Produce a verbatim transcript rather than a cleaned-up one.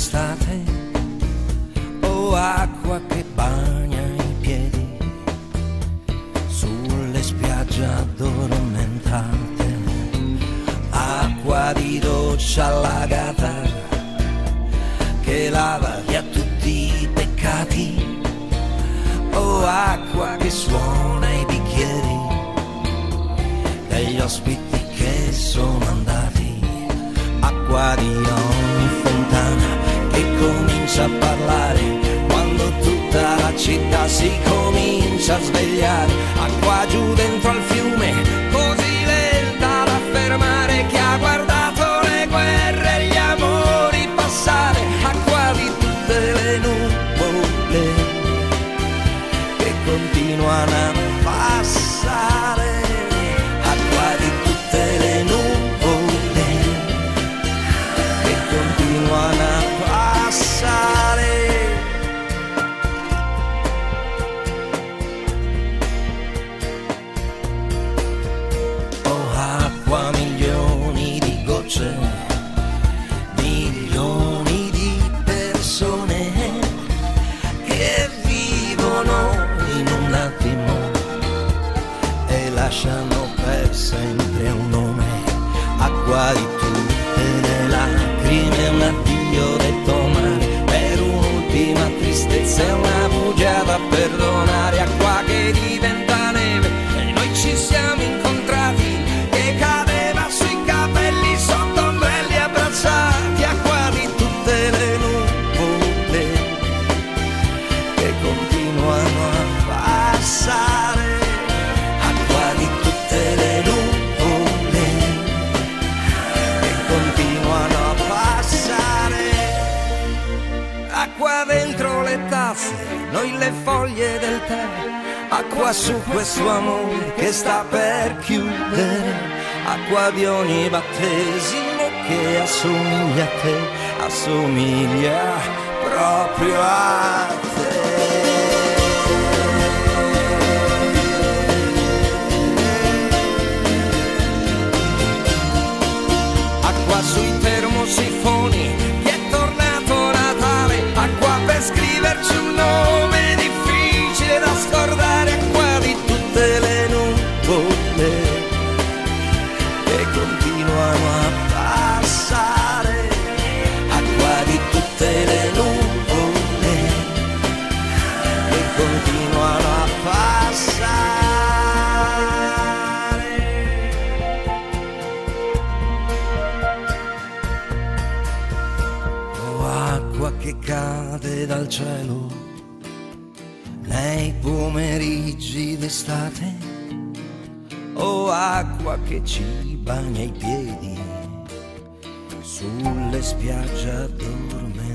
d'estate, o acqua che bagna i piedi sulle spiagge addormentate, acqua di doccia allagata che lava via tutti i peccati, o acqua che suona i bicchieri degli ospiti che sono andati, acqua di ogni fontana che comincia a parlare quando tutta la città si comincia a svegliare, acqua giù dentro al fiume così lenta da fermare chi ha guardato le guerre e gli amori passare, acqua di tutte le nuvole che continuano a passare, acqua di tutte le nuvole che continuano a passare. Oh, acqua, milioni di gocce, milioni di persone che vivono in un attimo e lasciano per sempre un nome, acqua di tutte le lacrime, un addio detto male per un'ultima tristezza e una bugia da perdonare, acqua che diventa neve e noi ci siamo incontrati, che cadeva sui capelli sotto ombrelli abbracciati, acqua di tutte le nuvole che continuano a passare, acqua di tutte le nuvole che continuano a passare, acqua dentro le tazze, noi le foglie del tè, acqua su questo amore che sta per chiudere, acqua di ogni battesimo che assomiglia a te, assomiglia proprio a te. Acqua sui termosifoni, gli è tornato Natale, acqua per scriverci un nome difficile da scordare, acqua di tutte le nuvole che continuano a passare, acqua di tutte le nuvole che continuano a passare. Oh, acqua che cade dal cielo nei pomeriggi d'estate, o acqua che ci bagna i piedi sulle spiagge addormentate.